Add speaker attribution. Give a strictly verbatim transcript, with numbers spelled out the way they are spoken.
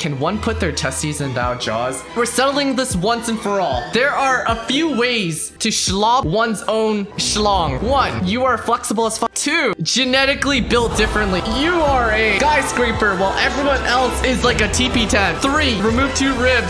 Speaker 1: Can one put their testes in Bao jaws? We're settling this once and for all. There are a few ways to schlob one's own schlong. One, you are flexible as fuck. Two, genetically built differently. You are a skyscraper while everyone else is like a teepee tent. Three, remove two ribs.